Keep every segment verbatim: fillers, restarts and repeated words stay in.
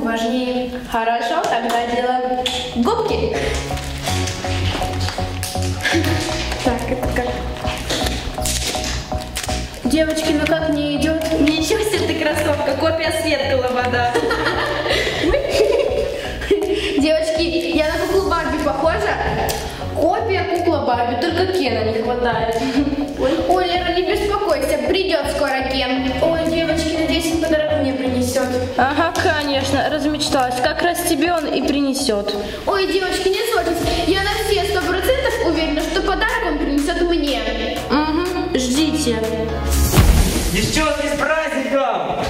важнее. Хорошо, тогда делаем губки. Так, это как? Девочки, ну как мне идет? Ничего себе ты красотка, копия Светка Лобода. Девочки, я на куклу Барби похожа? Копия кукла Барби, только Кена не хватает. Ой, ой, Лера, не беспокойся, придет скоро Кен. Ой, девочки, надеюсь, он подарок мне принесет. Ага, конечно, размечталась. Как раз тебе он и принесет. Ой, девочки, не ссорьтесь, я на все сто процентов уверена, что подарок он принесет мне. Угу, ждите. Девчонки, с праздником!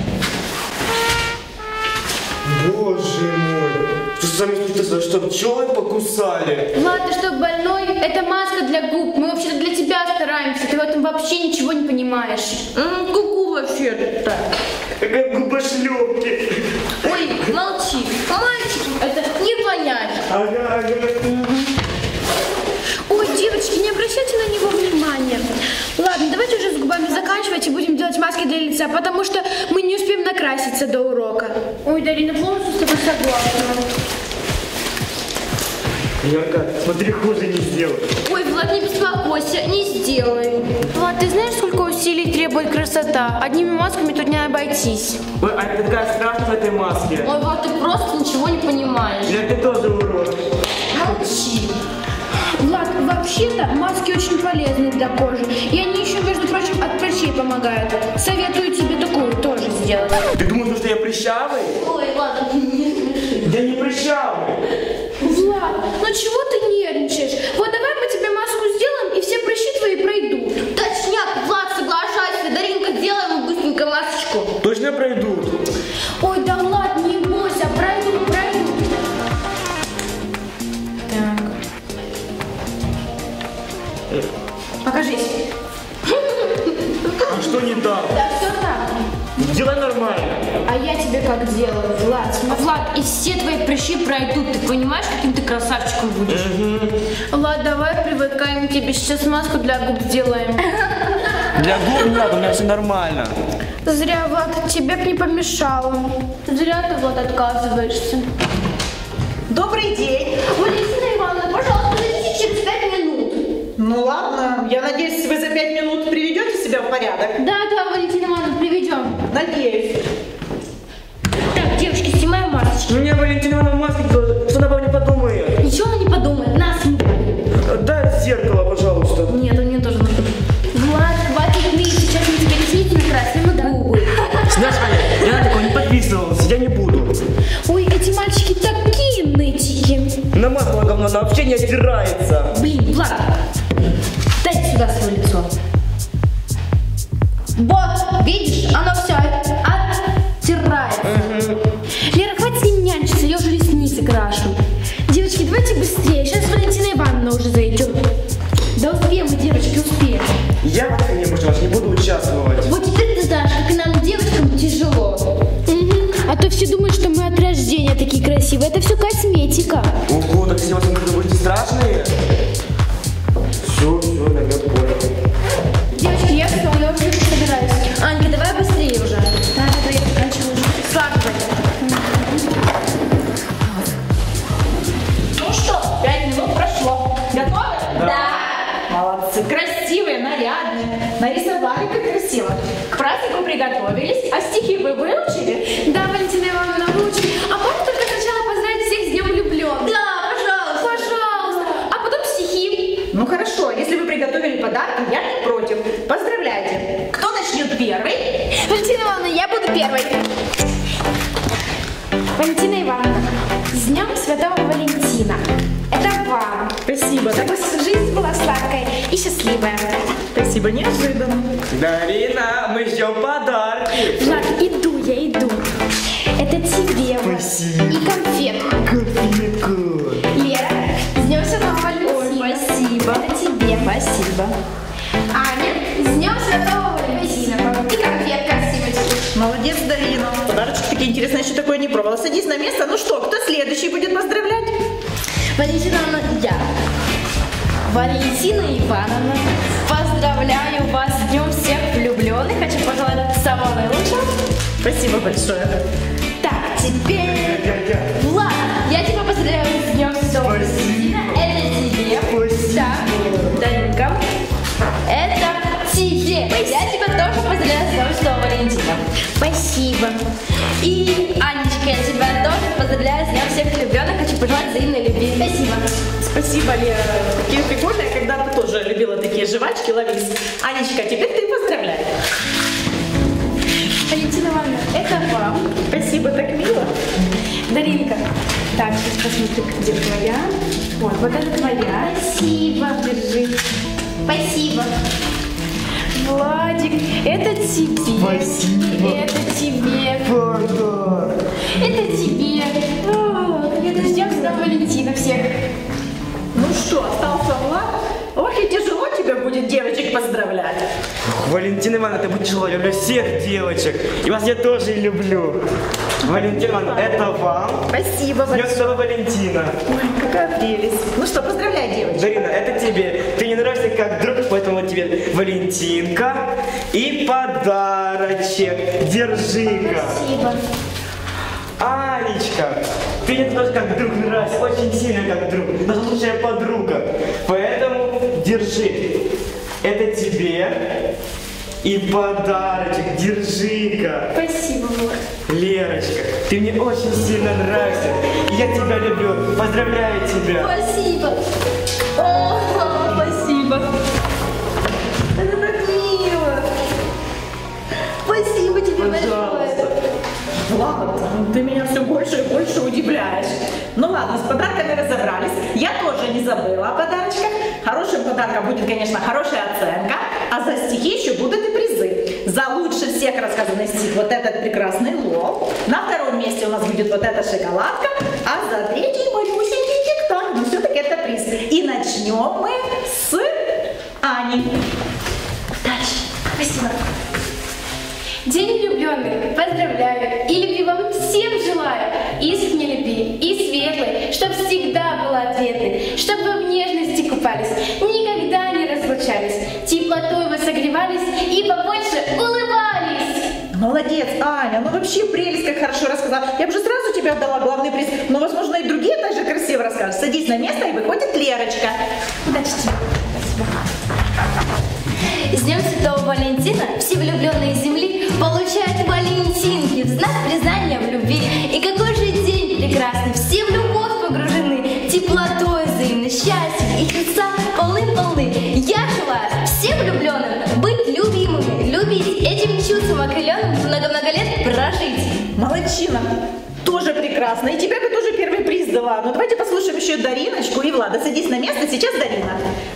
Боже мой! Что с вами случилось? Что, пчелы покусали? Влад, ты что, больной? Это маска для губ. Мы вообще-то для тебя стараемся. Ты в этом вообще ничего не понимаешь. Ку-ку вообще-то. Как губошлепки. Ой, молчи. Мальчик, это не понять. Ага, ага. Ой, девочки, не обращайте на него внимания. Ладно, давайте уже с губами заканчивать и будем делать маски для лица, потому что мы не успеем накраситься до урока. Ой, Дарина, полностью с тобой согласна. Ярка, смотри, хуже не сделай. Ой, Влад, не беспокойся, не сделай. Влад, ты знаешь, сколько усилий требует красота? Одними масками тут не обойтись. Ой, а ты такая страшная в этой маске. Ой, Влад, ты просто ничего не понимаешь. Или ты тоже урод? Молчи. Влад, вообще-то маски очень полезны для кожи. И они еще, между прочим, от прыщей помогают. Советую тебе такую тоже сделать. Ты думаешь, что я прыщавый? Ой, ладно, не смеши. Я не прыщавый. Влад, ну чего ты нервничаешь? Вот давай мы тебе маску сделаем, и все прыщи твои пройдут. Точняк, Влад, соглашайся. Даринка, делай ему быстренько масочку. Точно пройдут? Ой, да ладно, не бойся, пройдут, пройдут. Так. Покажись. А что не так? Да, все так. Делай нормально. А я тебе как делаю, Влад? Смотри. Влад, и все твои прыщи пройдут. Ты понимаешь, каким ты красавчиком будешь? Влад, давай привыкаем к тебе. Сейчас маску для губ сделаем. Для губ не надо, у меня все нормально. Зря, Влад, тебе б не помешало. Зря ты, Влад, отказываешься. Добрый день. Валентина Ивановна, пожалуйста, зайдите через пять минут. Ну ладно, я надеюсь, вы за пять минут приведете себя в порядок. Да, да, Валентина Ивановна, приведем. Надеюсь. Так, девушки, снимаем масочки. Мне Валентина Ивановна маски, что она обо мне подумает? Ничего она не подумает, нас не будет. Дай зеркало, пожалуйста. Нет, он мне тоже нужен. Влад, хватит лить, сейчас мы тебе ресницы накрасим и губы. Знаешь, Аня, я на такое не подписывался, я не буду. Ой, эти мальчики такие нытики. Намазала говно, она вообще не отдирается. Блин, Влад, дай сюда свое лицо. Вот, видишь, оно все оттирается. Угу. Лера, хватит с ним нянчиться, я уже ресницы крашу. Девочки, давайте быстрее, сейчас Валентина Ивановна уже зайдет. Да успеем мы, девочки, успеем. Я в этом не больше вас не буду участвовать. Вот теперь ты знаешь, как и нам, девочкам, тяжело. Угу. А то все думают, что мы от рождения такие красивые. Это все косметика. Ого, так все вас будете страшные? Все, все, наверное, понял. Девочки, я все, я уже собираюсь. Анька, давай быстрее уже. Да, да, я заканчиваю уже. Складывай. Ну что, пять минут прошло. Готовы? Да. Молодцы, красивые, нарядные. Нарисовали как красиво. К празднику приготовились, а стихи вы выучили? Да, Валентина Ивановна, выучили. А можно только сначала поздравить всех с Днем влюбленных? Да, пожалуйста. Пожалуйста. А потом стихи. Ну хорошо, если вы приготовили подарки, я не против. Поздравляйте. Кто начнет первый? Валентина Ивановна, я буду первой. Валентина Ивановна, с Днем Святого Валентина. Это вам. Спасибо. Чтобы жизнь была сладкая и счастливая. Спасибо, неожиданно. Дарина, мы ждем подарки. Влад, иду, я иду. Это тебе, Влад. Спасибо. И конфетку. Конфетка. Лера, с Днем Святого Валентина. Ой, спасибо. Это тебе. Спасибо. Аня, с Днем Святого Валентина. И конфетка от Симочки. Молодец, Дарина. Подарочки такие интересные, еще такое не пробовала. Садись на место. Ну что, кто следующий будет поздравлять? Валентина Ивановна, я. Валентина Ивановна, поздравляю вас с Днем всех влюбленных. Хочу пожелать самого наилучшего. Спасибо большое. Так, теперь... Я, я. Влад, я тебя поздравляю с Днем Святого Валентина. Это тебе. Спасибо. Так, Даринка. Это тебе. Я тебя тоже поздравляю с Днем Святого Валентина. Спасибо. И, Анечка, я тебя тоже поздравляю с Днем всех влюбленных. Хочу пожелать взаимной любви. Спасибо. Спасибо, Лера. Такие прикольные, когда ты тоже любила такие жвачки, ловись. Анечка, теперь ты поздравляй. Валентина Ивановна, это вам. Спасибо, так мило. Даринка. Так, сейчас посмотрю, где твоя. Вот, вот это твоя. Спасибо. Держи. Спасибо. Владик, это тебе. Спасибо. Это тебе. Подарок. Это тебе. О, это ждем сюда Валентина всех. Ну что, остался Влад? Ох, и тяжело тебе будет девочек поздравлять. Валентина Ивановна, это будет тяжело. Я люблю всех девочек. И вас я тоже люблю. Валентина Ивановна, это вам. Спасибо, С Днем Святого Валентина. Ой, какая прелесть. Ну что, поздравляй, девочек. Дарина, это тебе. Ты не нравишься как друг, поэтому тебе Валентинка и подарочек. Держи-ка. Спасибо. Анечка, ты мне тоже как друг нравишься, очень сильно как друг, наша лучшая подруга. Поэтому держи. Это тебе и подарочек. Держи-ка. Спасибо, Влад. Лерочка, ты мне очень сильно нравишься. И я тебя люблю. Поздравляю тебя. Спасибо. О, спасибо. Это так мило. Спасибо тебе большое. Влад, ты меня все больше и больше удивляешь. Ну ладно, с подарками разобрались. Я тоже не забыла о подарочках. Хорошим подарком будет, конечно, хорошая оценка. А за стихи еще будут и призы. За лучше всех рассказанный стих вот этот прекрасный лов. На втором месте у нас будет вот эта шоколадка. А за третий малюсенький диктант. Но все-таки это приз. И начнем мы с Ани. Удачи. Спасибо. День влюбленных. Поздравляю. И любви вам всем желаю. Искренней любви и светлой, чтоб всегда была ответной, чтоб вы в нежности купались, никогда не разлучались, теплотой вы согревались и побольше улыбались. Молодец, Аня, ну вообще прелесть, как хорошо рассказала. Я бы же сразу тебе отдала главный приз, но, возможно, и другие так же красиво расскажут. Садись на место, и выходит Лерочка. Удачи тебе. Спасибо. С Днем Святого Валентина все влюбленные земли получают валентинки в знак признания в любви. И какой же день прекрасный, все в любовь погружены, теплотой взаимной, счастьем и сердца полны-полны. Я желаю всем влюбленным быть любимыми, любить этим чувством окрыленным, много-много лет прожить. Молодчина. Тоже прекрасно. И тебе бы тоже первый приз дала. Ну давайте послушаем еще Дариночку и Влада. Садись на место, сейчас Дарина.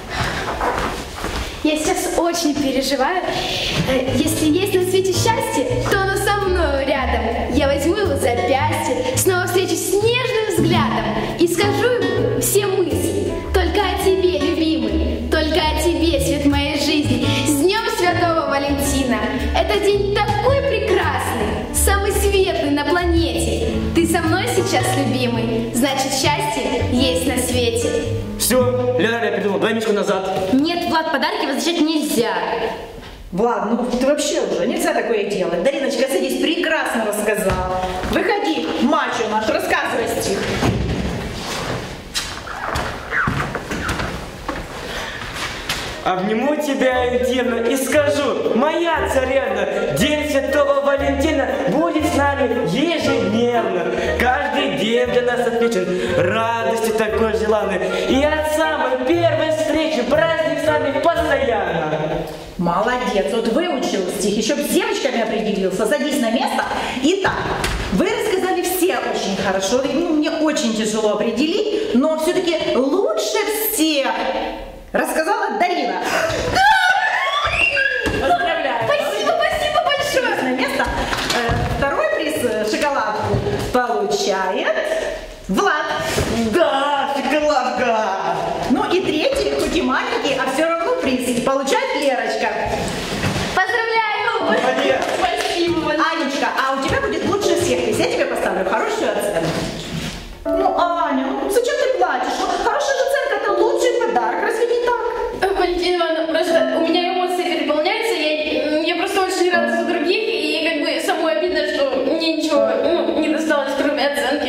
Я сейчас очень переживаю. Э, Если есть на свете счастье, то оно со мной рядом. Я возьму его за запястье, снова встречусь с нежным взглядом и скажу ему все мысли. Только о тебе, любимый, только о тебе, свет моей жизни. С Днем Святого Валентина. Это день такой прекрасный, самый светлый на планете. Ты со мной сейчас, любимый, значит, счастье есть на свете. Все, Лера, я придумал, давай минутку назад. Нет, Влад, подарки возвращать нельзя. Влад, ну ты вообще уже, нельзя такое делать. Дариночка, садись, прекрасно рассказала. Выходи, мачо наш, рассказывай стих. Обниму тебя интимно и скажу, моя царевна, День Святого Валентина будет с нами ежедневно. Каждый день для нас отмечен радостью такой желанной. И от самой первой встречи праздник с нами постоянно. Молодец, вот выучил стих, еще с девочками определился. Садись на место. Итак, вы рассказали все очень хорошо, и, ну, мне очень тяжело определить, но все-таки лучше всех рассказала Дарина. Поздравляю. Спасибо, спасибо большое. На место. Э, Второй приз, э, шоколадку, получает Влад. Да, шоколадка. Ну и третий, хоть и маленький, а все равно приз, получает Лерочка. Поздравляю. Молодец. Спасибо, Влад. Анечка, а у тебя будет лучше всех приз. Я тебе поставлю хорошую оценку. Ну, Аня, ну зачем ты плачешь? Ну, хорошая оценка – это лучший подарок, разве не так? Валентина Ивановна, просто у меня эмоции переполняются, я, я просто очень рада за других, и как бы самой обидно, что мне ничего ну, не досталось, оценка.